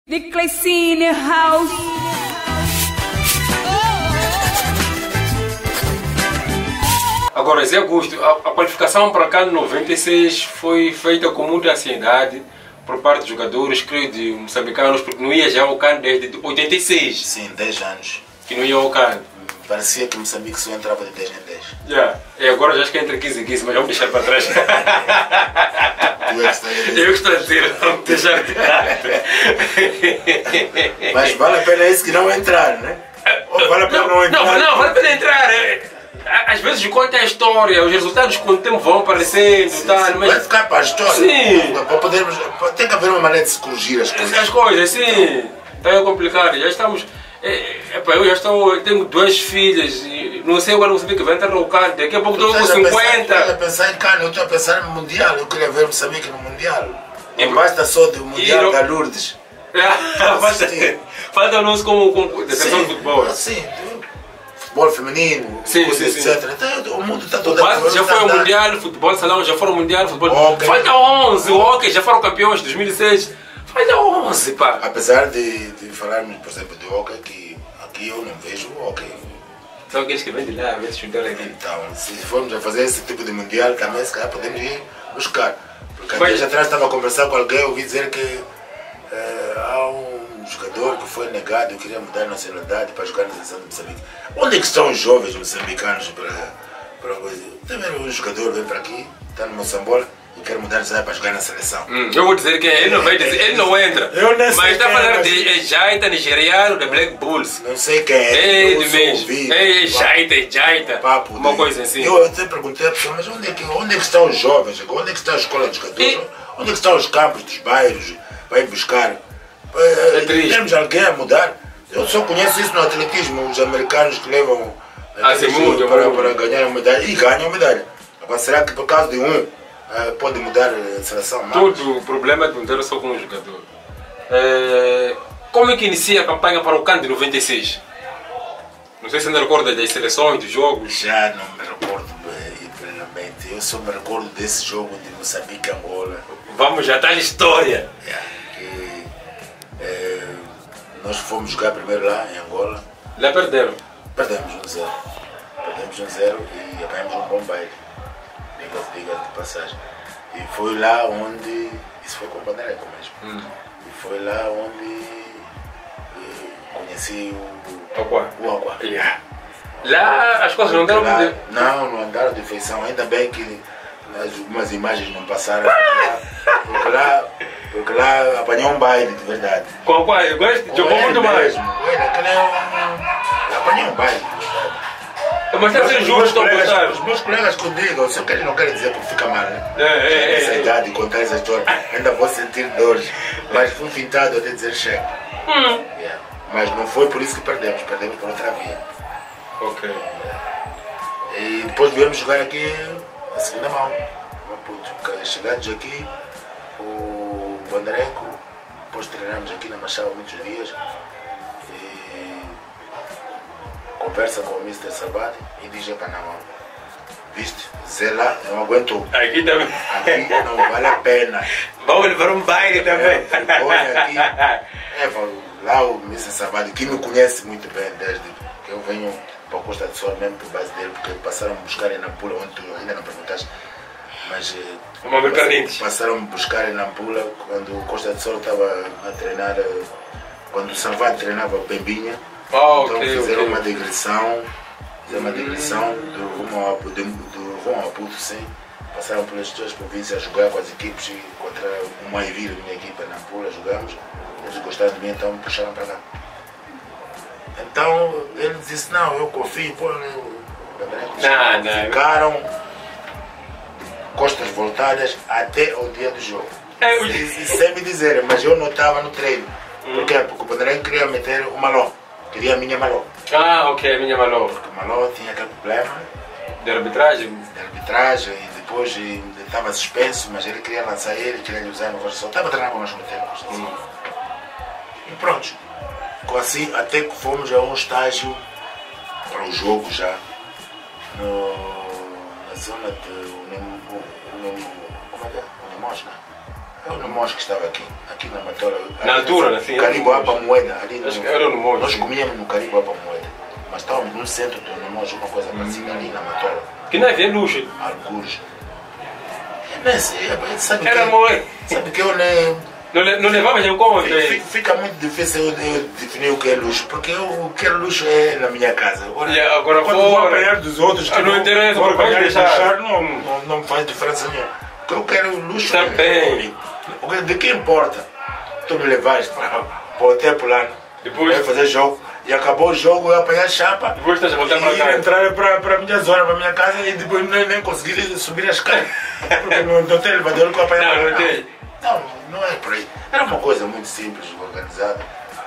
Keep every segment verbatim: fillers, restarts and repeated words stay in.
The Claycine House. Agora, Zé Augusto, a, a qualificação para cá de noventa e seis foi feita com muita ansiedade por parte dos jogadores, creio, de moçambicanos, porque não ia já ao CAN desde oitenta e seis. Sim, dez anos. Que não ia ao CAN. Parecia que Moçambique só entrava de dez em dez. Já. E agora já acho que entra quinze em quinze, mas vamos deixar para trás. Tu é que estás a dizer. Eu que estou a dizer, vamos deixar de lado. Mas vale a pena esse que não entrar, né? Ou vale a pena não, não entrar? Não, não, vale a pena entrar. Às vezes conta a história, os resultados com o tempo vão aparecendo, Sim, tá, sim. mas... Vai ficar para a história. Sim. Para podermos, tem que haver uma maneira de se corrigir as coisas. As coisas, sim. Está complicado. Já estamos... É, epa, eu já estou, tenho duas filhas, e não sei agora, não sabia que vai entrar no CAN, daqui a pouco estou com cinquenta. Eu estou a pensar em CAN, eu estou a pensar no Mundial, eu queria ver Moçambique no Mundial. Não basta só do Mundial não... da Lourdes. Falta, falta o nosso como, como defensor de futebol. Sim, futebol feminino, sim, coisa, sim, etcétera. Sim. O mundo está todo aqui. Já foi o Mundial, futebol salão, já foram o Mundial, futebol... Okay. Falta onze, o hockey, já foram campeões de dois mil e seis. Falta onze, pá. Apesar de, de falarmos, por exemplo, de hockey, que aqui eu não vejo hockey. São aqueles que vêm de lá, a ver se juntaram aqui. Então, se formos a fazer esse tipo de Mundial, também se calhar podemos ir buscar. Porque há Mas... dias atrás estava a conversar com alguém, ouvi dizer que uh, há um jogador que foi negado e queria mudar a nacionalidade para jogar na seleção de Moçambique. Onde é que estão os jovens moçambicanos para, para coisa? Também um jogador vem para aqui, está no Moçambola e quer mudar de para jogar na seleção. Hum, eu vou dizer que ele não vai dizer, ele não entra. Eu não sei. Mas está a falar mas... de Jaita, nigeriano, da Black Bulls. Não sei quem é. É de mesmo. É Jaita, é Jaita. Papo uma de... coisa assim. Eu até perguntei a pessoa, mas onde é que, onde é que estão os jovens? Onde é que está a escola de jogadores? E... Onde é que estão os campos dos bairros para ir buscar? É triste. Temos alguém a mudar. Eu só conheço isso no atletismo, os americanos que levam ah, sim, muda, para, muda. para ganhar medalha e ganham medalha. Agora, será que por causa de um uh, pode mudar a seleção? Tudo, o problema é de mudar só com um jogador. É, como é que inicia a campanha para o CAN de noventa e seis? Não sei se ainda recorda das seleções, dos jogos. Já não me recordo bem, plenamente. Eu só me recordo desse jogo de Moçambique e Angola. Vamos já estar na história. Yeah, que, é, nós fomos jogar primeiro lá em Angola. Lá perderam. Perdemos um zero. Perdemos um zero e apanhamos um bom baile. Diga-se diga de passagem. E foi lá onde. Isso foi com o Bandereco mesmo. Hum. E foi lá onde conheci o Aquá. O Aquá. Yeah. Lá as coisas não deram lá, de... Não, não andaram de feição. Ainda bem que algumas imagens não passaram. Porque lá, porque lá apanhou um baile de verdade. Com o qual? Eu gosto, jogou muito mais. Olha, aquele é um. Apanhou um baile de verdade. Mas está a ser justo, colegas, os meus colegas que eu digo, só que eles não querem dizer porque fica mal, né? É, é, Essa é, idade, contar essa história, ainda vou sentir dores. Mas fui pintado até dizer chega. Hum. Yeah. Mas não foi por isso que perdemos, perdemos por outra via. Ok. E depois viemos jogar aqui a segunda mão. Chegados aqui, o Bandereco, depois treinamos aqui na Machado muitos dias. E conversa com o mister Sabati e diz: para não, viste, Zé lá não aguentou. Aqui também. Aqui não vale a pena. Vamos levar um baile também. É, aqui, é, lá o mister Sabati, que me conhece muito bem desde que eu venho para a Costa do Sol, mesmo por base dele, porque passaram a buscar em Nampula, onde tu ainda não perguntaste. Mas passaram, passaram a buscar em Nampula quando o Costa do Sol estava a treinar, quando o Salvador treinava Bembinha. Oh, então okay, fizeram okay. uma digressão, fizeram uma digressão do rumo ao, do, do rumo ao Puto, sim. Passaram pelas duas províncias a jogar com as equipes e contra o Maivira, minha equipa em Nampula, jogamos. Eles gostaram de mim, então me puxaram para cá. Então ele disse: não, eu confio, pô, eu, não, não. Ficaram costas voltadas até o dia do jogo. É, eu... e, e sem me dizer, mas eu não estava no treino. Hum. Por quê? Porque o Bandeirante queria meter o Maló. Queria a minha Maló. Ah, ok, a minha Maló. Porque o Maló tinha aquele problema de arbitragem. De arbitragem e depois estava suspenso, mas ele queria lançar ele, queria lhe usar no Rocha. Estava treinando com nós no tempo. Hum. E pronto. Ficou assim até que fomos a um estágio para o jogo já. No, na zona de Unim, Unim, como é que é? Unimosna. Eu no Monge que estava aqui, aqui na Matola. Na altura, assim? Caribo Apa Moeda. Ali no, acho que era no Monge. Nós comíamos no Caribo Apa Moeda. Mas estávamos no centro do Monge, uma coisa parecida ali na Matola. Que não havia luxo. Alguns. Nem sei, sabe Era que, muito. sabe que eu nem... Não, le- não levavas em conta. Fica, fica muito difícil eu, eu definir o que é luxo, porque eu, o que é luxo é na minha casa. Agora, Yeah, agora quando fora. vou apanhar dos outros, que Ah, não vou- interessa, vou porque apanhar e vamos deixar. deixar, não, não, não me faz diferença nenhuma. O que eu quero luxo Está é bem. o que- de que importa tu me levares para, para o hotel plano, Depois- vai fazer jogo, e acabou o jogo, eu apanhar chapa, Depois estás a voltar e para cá. entrar para, para a minha zona, para a minha casa, e depois nem, nem conseguir subir as escadas, porque não, não tem elevador que eu apanhar. Não, não tem. Não, não é por aí. Era uma coisa muito simples, organizada,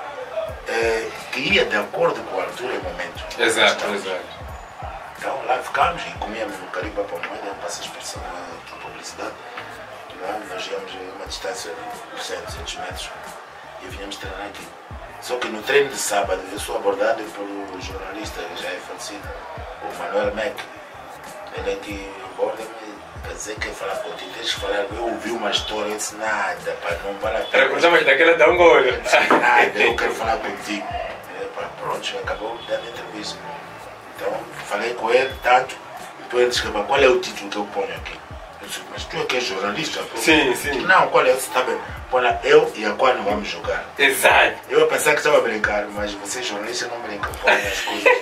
é, que ia de acordo com a altura e o momento. Exato, Estamos. exato. Então lá ficámos e comíamos no Caribe para a moeda, passa a expressão da publicidade. Lá nós íamos a uma distância de cem, duzentos metros e vinhamos treinar aqui. Só que no treino de sábado eu sou abordado pelo jornalista que já é falecido, o Manuel Mac. Ele aqui aborda-me. Quer dizer, quer falar contigo, tens que falar. Eu ouvi uma história, eu disse nada, pá, não vale a pena. Recordamos daquela da Angola. Eu disse nada, eu quero falar contigo. É, pá, pronto, acabou dando entrevista. Então, falei com ele tanto, depois ele disse, qual é o título que eu ponho aqui? Eu disse, mas tu é que és jornalista? Pô? Sim, sim. Não, qual é? Eu disse, tá bem, põe lá, eu e a qual não vamos jogar. Exato. Eu ia pensar que estava a brincar, mas você jornalista não brinca, põe as coisas.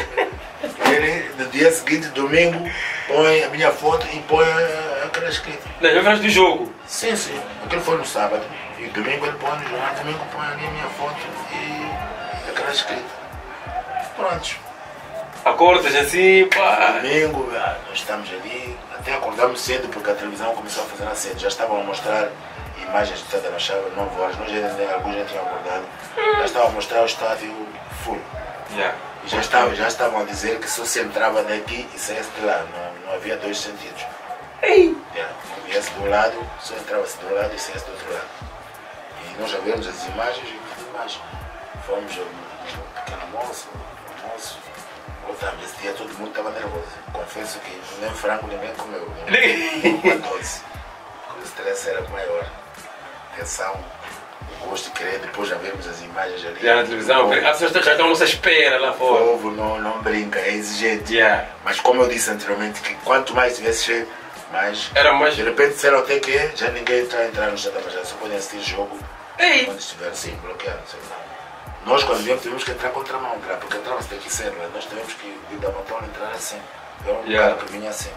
Ele, no dia seguinte, domingo, põe a minha foto e põe aquela escrita. Nas lembras do jogo. Sim, sim. Aquele foi no sábado. E domingo ele põe no jornal, domingo põe ali a minha foto e aquela escrita. Pronto. Acordas assim, pá. Domingo, ah, nós estamos ali, até acordamos cedo porque a televisão começou a fazer na cedo. Já estavam a mostrar imagens do Estádio da Chave, nove horas, nós já, alguns já tinham acordado. Já estavam a mostrar o estádio full. Yeah. E já estavam, já estavam a dizer que só se entrava daqui e saísse de lá, não, não havia dois sentidos. Ei. Yeah, não viesse de um lado, só entrava-se de um lado e saísse do outro lado. E nós já vimos as imagens e tudo mais. Fomos ao pequeno almoço, almoço. Voltamos, esse dia todo mundo estava nervoso. Confesso que nem frango ninguém comeu. Nem doce. O estresse era maior. Atenção, o gosto de querer, depois já vemos as imagens ali. Já na televisão, O as pessoas já estão à nossa espera lá fora. povo não, não brinca, é exigente. Yeah. Mas como eu disse anteriormente, que quanto mais tivesse cheio, mais. Era mais. De repente disseram até que já ninguém está a entrar no Estado da Major, só podem assistir jogo Ei. quando estiver assim, bloqueado. Sei lá. Nós quando viemos tivemos que entrar contra a mão, porque entrava-se daqui cedo, mas nós tivemos que ir da Matola entrar assim. Era um Yeah. cara que vinha assim.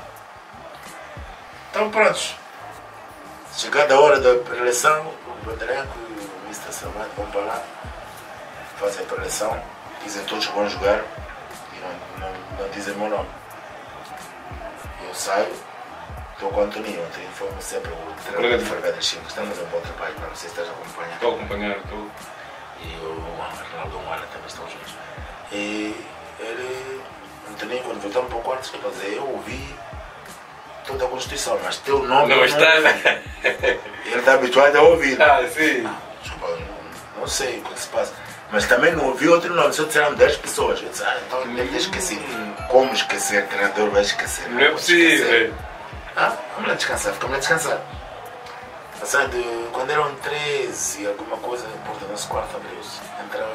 Então prontos. Chegada a hora da preleção, o Bandeiranco e o mister Salvador vão para lá, fazem a preleção, dizem todos que vão jogar e não, não, não dizem meu nome. Eu saio, estou com o Antoninho, o Antoninho foi sempre o treinador de Ferveira cinco, estamos a um bom trabalho, para não sei se estás a acompanhar. Estou a acompanhar, estou. E o Arnaldo Moara também estão juntos. E ele, Antoninho, quando voltamos para o quarto, quer dizer, eu ouvi toda a Constituição, mas teu nome Não eu está. Ele está habituado a ouvir. Ah, sim. Desculpa, não, não sei o que se passa. Mas também não ouvi outro nome, só disseram dez pessoas. Eu disse, ah, então ele deve ter esquecido. Como esquecer? O treinador vai esquecer. Não é pode esquecer. possível. Ah, vamos lá descansar, ficamos lá descansar. Passado, quando eram treze e alguma coisa, a porta do nosso quarto abriu-se. Entrou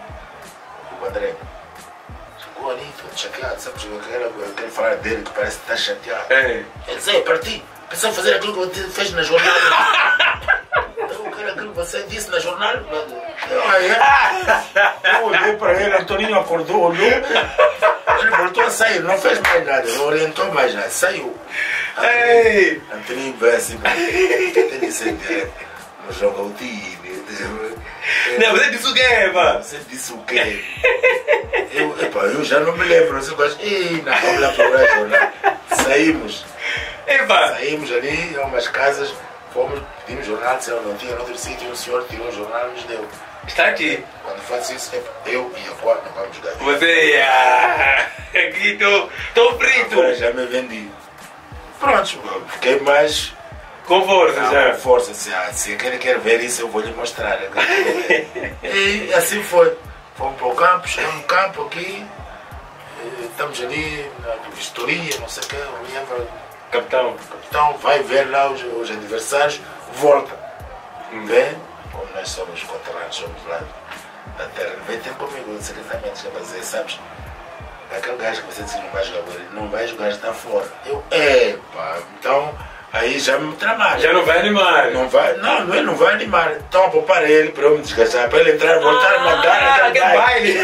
o Bandeiranco. Chegou ali, todo chateado, sabe? Chegou aquele, aquele falar dele que parece que está chateado. É. Ele disse, parti, pensava fazer aquilo que você fez na jornada. Então, eu quero aquilo que você disse na jornada. Eu, aí, eu olhei para ele, Antoninho acordou, olhou. Ele voltou a sair, não fez mais nada, não orientou mais nada, saiu. Ei. Antoninho veio assim, até disse, não joga o time. Não, você disse o quê, mano? Você disse o quê? Eu, epa, eu já não me lembro, você gosta, ei, não, vamos lá procurar a jornada. Saímos. Epa. Saímos ali, a umas casas, fomos, pedimos jornal, disseram não tinha, noutro sítio, um senhor tirou o jornal e nos deu. Está aqui. Quando faço isso, eu e a Quá não vamos jogar. Você. Ah, aqui estou. Estou frito. Agora já me vendi. Pronto, fiquei mais Com força ah, já. com força. Se, ah, se ele quer ver isso, eu vou lhe mostrar. E assim foi. Fomos para o campo, chegamos no campo aqui, estamos ali na vistoria, não sei o que, o Capitão. Capitão. O capitão vai ver lá os, os adversários, volta. Hum. Vem, como nós somos conterrâneos, somos lá da terra, vem ter comigo, secretamente, já fazer, sabes? Aquele gajo que você disse que não vai jogar, ele não vai jogar, está fora. Eu, epa, então aí já me tramaram. Já não vai animar? Não vai, não, ele não vai animar. Então a poupar ele para eu me desgastar, para ele entrar e voltar ah, a mandar ah, aquele baile.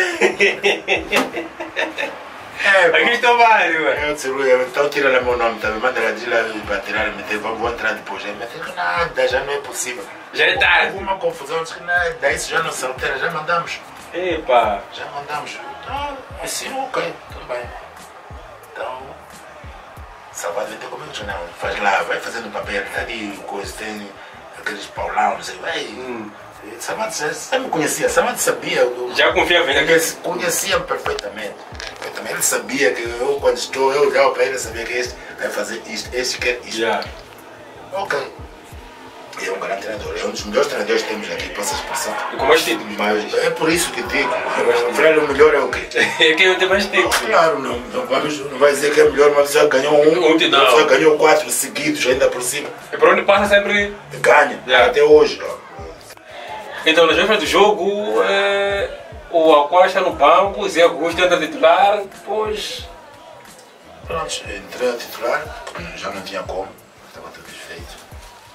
É, aqui está o baile, ué. Eu disse, então tira lá meu nome também, manda lá, diz lá para tirar, meter, vou entrar depois. Ele me disse, nada, já não é possível. Já é tarde. Alguma confusão, disse que nada, isso já não se altera, já mandamos. Epa. Já mandamos. Então, assim, ok, tudo bem. Então, Salvador vem ter comigo, não, faz lá, vai fazendo papel, tá ali, coisa, tem aqueles paulão, não sei, vai. Hum. Salvador já me conhecia, Salvador sabia. Eu, já confiava em conhecia, conhecia-me perfeitamente. perfeitamente. Ele sabia que eu, quando estou, eu olhava para ele, sabia que este vai fazer isto, este quer isto. Yeah. Ok. É um grande treinador, é um dos melhores treinadores que temos aqui, passa a expressão. E com mais títulos? Mas é por isso que digo, o Freire o melhor é o quê? É quem tem mais títulos. Claro, não, não, vamos, não vai dizer que é melhor, mas já ganhou um, um já ganhou quatro seguidos ainda por cima. E por onde passa sempre? Ganha, yeah. Até hoje. Ó. Então, nas vésperas do jogo, é, o Aquá está no banco, o Zé Augusto entra titular, depois... Pronto, entrei a titular, já não tinha como, estava tudo desfeito.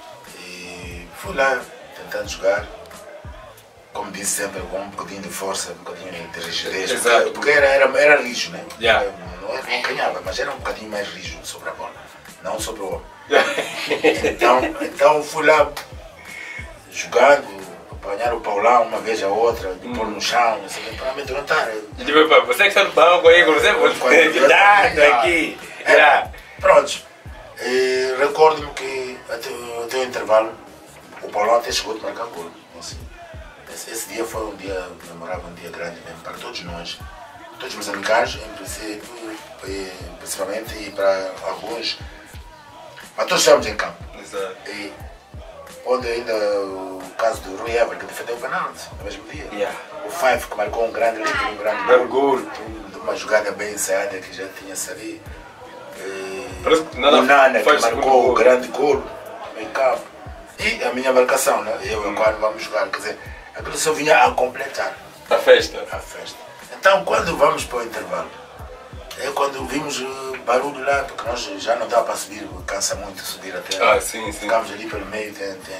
Fui lá, tentando jogar, como disse sempre, com um bocadinho de força, um bocadinho de rigidez, porque, porque era, era, era rijo, né? Yeah. Não, não ganhava, mas era um bocadinho mais rijo sobre a bola, não sobre o homem. então, então fui lá, jogando, apanhar o Paulão uma vez a outra, de pôr no chão, não sei, para me derrotar. Você que está no banco aí, você pode cuidado aqui. É, pronto, e recordo-me que até, até o intervalo, o Paulão até chegou de marcar gol. Assim. Esse, esse dia foi um dia memorável, um dia grande mesmo para todos nós, todos os meus em princípio, principalmente e para alguns, mas todos estávamos em campo. Exato. E onde ainda o caso do Rui Ever, que defendeu o penalti no mesmo dia. Yeah. O Five, que marcou um grande livro, um grande gol, gol. Uma jogada bem ensaiada que já tinha saído. Que nada o Nana, que marcou o grande gol em campo. E a minha marcação, né? Eu e o Quando vamos jogar, quer dizer, aquilo só vinha a completar a festa. a festa. Então, quando vamos para o intervalo, é quando vimos barulho lá, porque nós já não dá para subir, cansa muito subir até lá. Ah, sim, sim. Ficamos ali pelo meio, tem, tem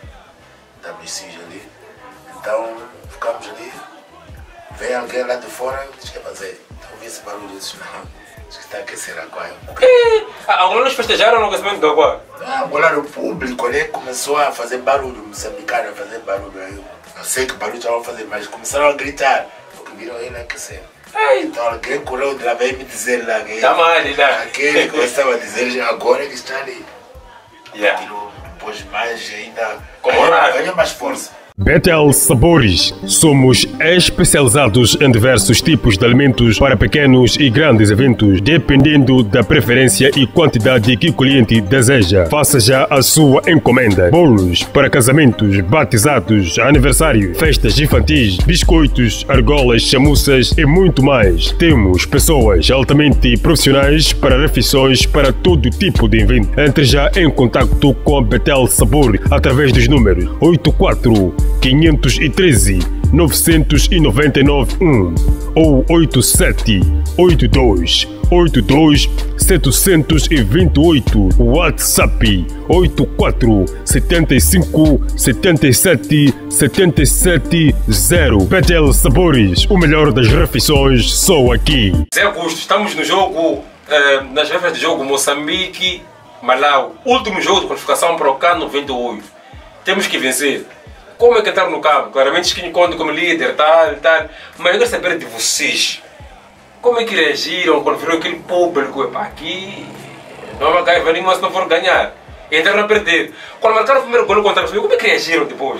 W C ali. Então, ficamos ali, vem alguém lá de fora, diz que é fazer. Então, ouvi esse barulho, eu disse, não. Que está a aquecer a Aquá. Ah, angolanos festejaram no aquecimento do Aquá? Ah, agora o público ali começou a fazer barulho, moçambicano a fazer barulho. Eu não sei que barulho estavam a fazer, mas começaram a gritar, porque viram ele aquecer. Então alguém correu de lá, veio me dizer lá que tá mal, lá. Aquele que eu estava a dizer, agora ele está ali. Yeah. Aquilo depois mais ainda ganha, ganha mais força. Betel Sabores. Somos especializados em diversos tipos de alimentos para pequenos e grandes eventos, dependendo da preferência e quantidade que o cliente deseja. Faça já a sua encomenda. Bolos para casamentos, batizados, aniversário, festas infantis, biscoitos, argolas, chamuças e muito mais. Temos pessoas altamente profissionais para refeições para todo tipo de evento. Entre já em contato com a Betel Sabor através dos números oito quatro quinhentos e treze, novecentos e noventa e nove um ou oito sete oito dois oito dois setecentos e vinte e oito, WhatsApp oito quatro sete cinco sete sete sete sete zero. Betel Sabores, o melhor das refeições só aqui. Zé Augusto, estamos no jogo, eh, nas vésperas do jogo Moçambique, Malawi, último jogo de qualificação para o CAN noventa e oito. Temos que vencer. Como é que entraram no campo? Claramente Skinny conta como líder, tal, tal. Mas eu quero saber de vocês. Como é que reagiram quando viram aquele público? Epá, aqui não vai ganhar nenhuma se não for ganhar. E entraram a perder. Quando marcaram o primeiro gol contra o Moçambique, como é que reagiram depois?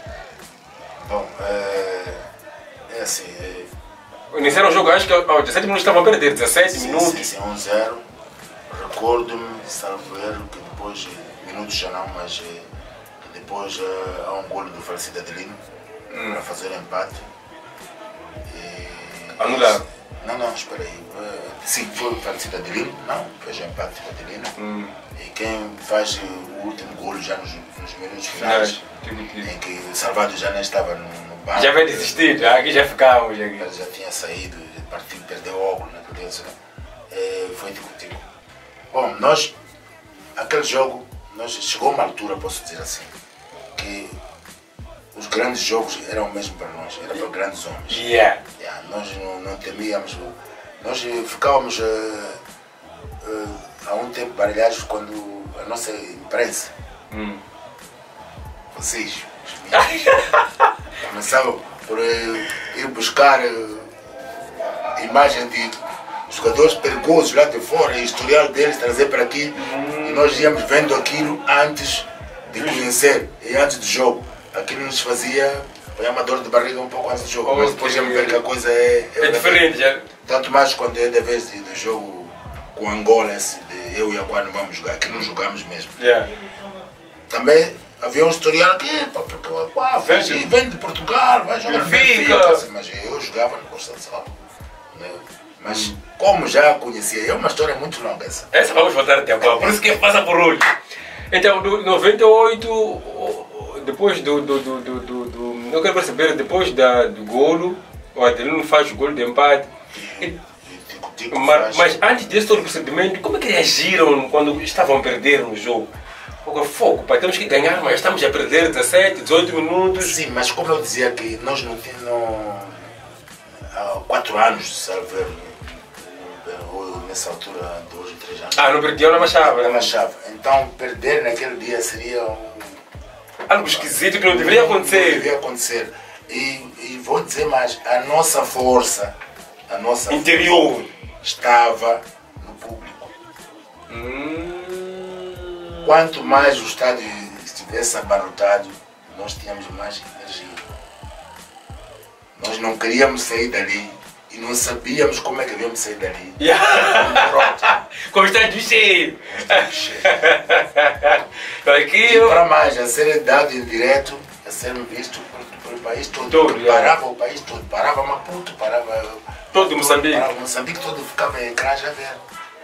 Bom, é, é assim... É... Iniciaram o jogo, acho que aos dezessete minutos estavam a perder, dezessete sim, minutos. Sim, sim, um zero. Recordo-me, salvo erro, que depois, minutos já não, mas... Depois uh, há um golo do falecido Adelino hum. para fazer o empate. E, Anular. Não, não, espera aí. Uh, sim, foi falecida Adelino, não, fez o empate com Adelino. Hum. E quem faz o último golo já nos, nos minutos finais, em que Salvador já nem estava no, no banco. Já vai desistir, aqui já ficamos. Aqui. Ele já tinha saído, partiu, perdeu o óculos naquele dia. É, foi tico-tico. Bom, nós, aquele jogo, nós chegou a uma altura, posso dizer assim, que os grandes jogos eram mesmo para nós, era para grandes homens. Yeah. Yeah, nós não, não temíamos, nós ficávamos uh, uh, há um tempo baralhados quando a nossa imprensa, hum. vocês, os mídias, começavam por uh, ir buscar uh, imagem de jogadores perigosos lá de fora, e historial deles, trazer para aqui, hum. e nós íamos vendo aquilo antes de conhecer e antes do jogo. Aquilo nos fazia foi uma dor de barriga um pouco antes do jogo, mas depois já me ver que a coisa é, é, é diferente. Já. Tanto mais quando é da vez do jogo com Angola, esse de eu e a Guarda vamos jogar, que não jogamos mesmo. Yeah. Também havia um historial que vem, vem de Portugal, vai jogar Benfica. Benfica. Mas eu jogava no Constanção. Né? Mas hum. como já conhecia, é uma história muito longa essa. Essa vamos voltar até agora, por isso que passa por olho. Então, no noventa e oito, depois do, do, do, do, do, do... Eu quero perceber, depois da, do golo, o Adelino faz o golo de empate. E, mas, mas antes desse todo o procedimento, como é que reagiram quando estavam a perder no jogo? Fogo, fogo, pai, temos que ganhar, mas estamos a perder dezassete, dezoito minutos. Sim, mas como eu dizia que nós não tínhamos há quatro anos, salve nessa altura, dois ou três anos. Ah, não perdiam na Machava? Na Machava. Então, perder naquele dia seria um... algo esquisito que não deveria acontecer. Não deveria acontecer. E, e vou dizer mais, a nossa força, a nossa interior força estava no público. Hum... Quanto mais o estádio estivesse abarrotado, nós tínhamos mais energia. Nós não queríamos sair dali e não sabíamos como é que devíamos sair dali. Yeah. Com o estádio cheio. E para mais, a ser dado em direto, a ser visto pelo país todo. todo parava yeah. o país todo, parava Maputo, parava todo Moçambique. Parava Moçambique todo, ficava em ecrã já ver.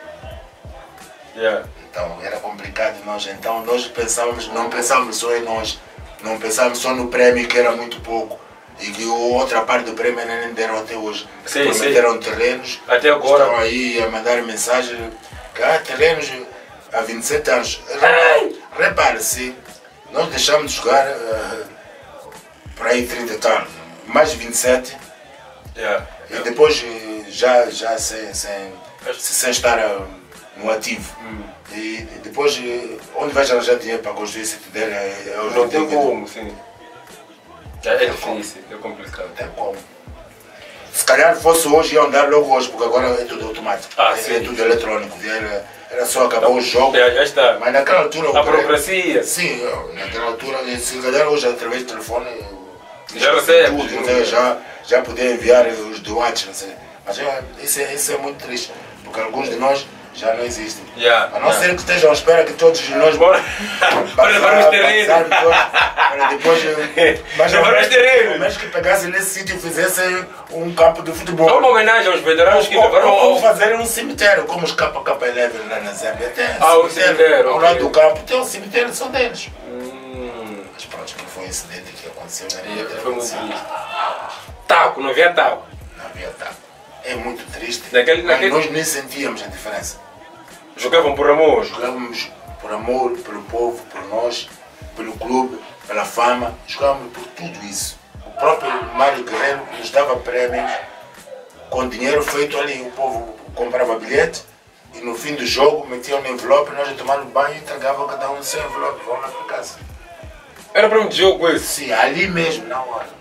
Yeah. Então era complicado nós, então nós pensávamos, não pensávamos só em nós, não pensávamos só no prémio que era muito pouco. E que outra parte do prêmio nem deram até hoje. Sim, prometeram sim. terrenos, até agora. Estão aí a mandar mensagem que há terrenos há vinte e sete anos. Repare-se, nós deixamos de jogar uh, por aí trinta e tal, mais de vinte e sete, yeah, e yeah. depois já, já sem, sem, sem estar uh, no ativo. Hum. E depois, onde vais arranjar dinheiro para construir esse dele? É, é não tem como, sim. É, é difícil, é complicado. Tem como. Se calhar fosse hoje, iam dar logo hoje, porque agora é tudo automático. Ah, é, sim. é tudo eletrônico. Era, era só acabar o jogo. Já, já está. Mas naquela altura. A burocracia. Sim, naquela altura, se calhar hoje através do telefone. Já recebe. Tudo, já, já poder enviar os doates, não sei. Mas já, isso, é, isso é muito triste, porque alguns de nós já não existem. Yeah, a não yeah. ser que estejam à espera que todos nós bora para levar os terrenos. Para depois. Mas levar os terrenos. Mas que pegassem nesse sítio e fizessem um campo de futebol. É uma homenagem aos veteranos que ou, levaram. Ou, ou fazerem um cemitério, como os K K eleven lá na Zâmbia. Tem ah, um cemitério. Ao lado do campo tem um cemitério, são deles. Hum. Mas pronto, que foi um incidente que aconteceu na minha vida. Foi muito triste. Taco, não havia taco. Não havia taco. É muito triste. Naquele, naquele... Nós nem sentíamos a diferença. Jogavam por amor? Jogávamos por amor, pelo povo, por nós, pelo clube, pela fama. Jogávamos por tudo isso. O próprio Mário Guerreiro nos dava prémios com dinheiro feito ali. O povo comprava bilhete e no fim do jogo metiam no envelope, nós tomávamos banho e entregava cada um seu envelope. Vamos lá para casa. Era para um jogo esse? Sim, ali mesmo, na hora.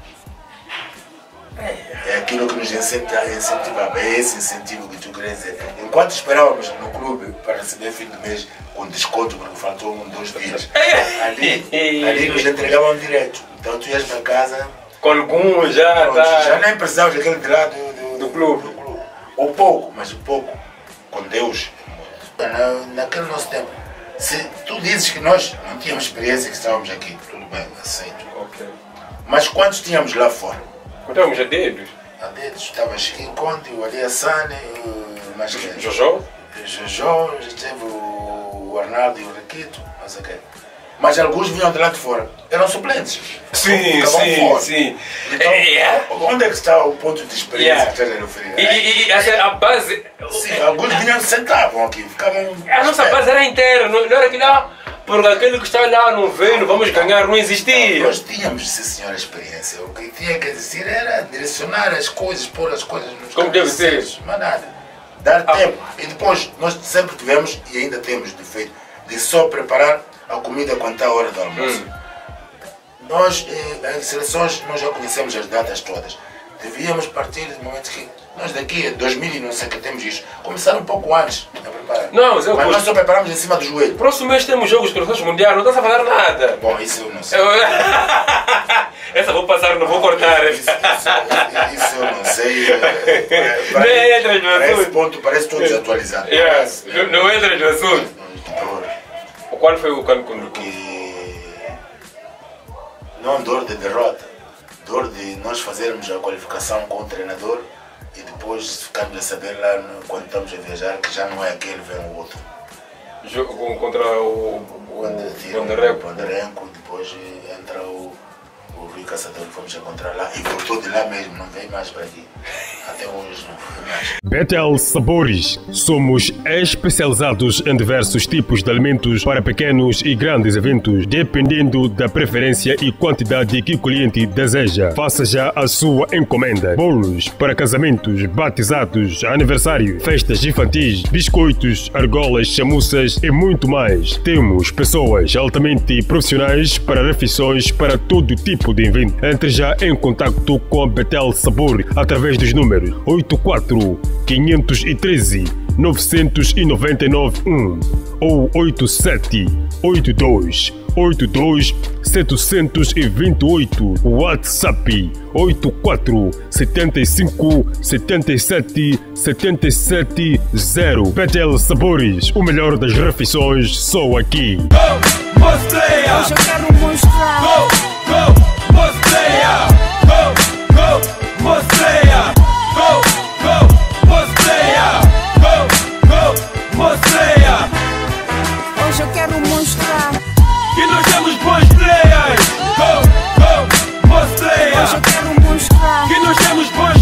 É aquilo que nos incentivava, é esse incentivo que tu queres dizer. Enquanto esperávamos no clube para receber fim do mês com desconto porque faltou um, dois dias, ali, ali nos entregavam direto. Então tu ias para casa com algum já, pronto, tá. Já nem precisavas daquele de lá do, do, do, clube. do clube. Ou pouco, mas o pouco com Deus. Na, naquele nosso tempo, se tu dizes que nós não tínhamos experiência que estávamos aqui, tudo bem, aceito. Okay. Mas quantos tínhamos lá fora? Contávamos a dedos. a dedos. Estava Chiquinho Conte, o Ali Hassane, o mais que Jojo? Jojo, esteve o Arnaldo e o Requito, não sei o quê. Mas alguns vinham de lá de fora, eram suplentes. Sim, Ficavam sim, fora. sim. Então, Yeah. onde é que está o ponto de experiência Yeah. que estás a referir? E, e, e essa, a base. Sim, alguns vinham sentavam aqui, ficavam. A nossa base era inteira, não, não era que lá, porque aquele que está lá não veio, não vamos ganhar, não existia. Nós tínhamos, sim senhor, experiência. O que tinha que dizer era direcionar as coisas, pôr as coisas nos Como deve cabeceiros. ser. Mas nada. Dar Ah. tempo. E depois, nós sempre tivemos, e ainda temos defeito, de só preparar a comida quando está a hora do almoço. Hum. Nós, eh, as seleções, nós já conhecemos as datas todas. Devíamos partir do momento que nós daqui a dois mil e não sei o que temos isto, começar um pouco antes a preparar. Não, mas eu mas gosto- nós só preparamos em cima do joelho. Próximo mês temos jogos de seleções mundiais, não estás a falar nada. Bom, isso eu não sei. Eu- Essa vou passar, não vou cortar. Isso, isso, isso eu não sei. eh, Para, para, Nem entras no para esse assunto. ponto parece tudo desatualizado. Yeah, Parece, não, não entras no assunto. Dor, Qual foi o cano com que não dor de derrota, dor de nós fazermos a qualificação com o treinador e depois ficarmos a saber lá no- quando estamos a viajar que já não é aquele, vem o outro. jogo contra o, o Quando tiram o Bondareco? Bondarenco, depois entra o, o Rui Caçador que fomos encontrar lá e voltou de lá mesmo, não veio mais para aqui. Até hoje não foi mais. Betel Sabores. Somos especializados em diversos tipos de alimentos para pequenos e grandes eventos, dependendo da preferência e quantidade que o cliente deseja. Faça já a sua encomenda. Bolos para casamentos, batizados, aniversário, festas infantis, biscoitos, argolas, chamuças e muito mais. Temos pessoas altamente profissionais para refeições para todo tipo de evento. Entre já em contato com a Betel Sabor através dos números oito quatro, quinhentos e treze, novecentos e noventa e nove um ou oito sete, oito dois, oito dois, setecentos e vinte e oito. WhatsApp oito quatro, sete cinco, sete sete, sete sete zero. Betel Sabores, o melhor das refeições só aqui. Hoje eu quero mostrar. Go, go, mostreia. Go, go, mostreia. Go, go, mostreia. Go, go, mostreia. Hoje eu quero mostrar. Que nós temos bons players. Go, go, mostreia. Hoje eu quero mostrar. Que nós temos bons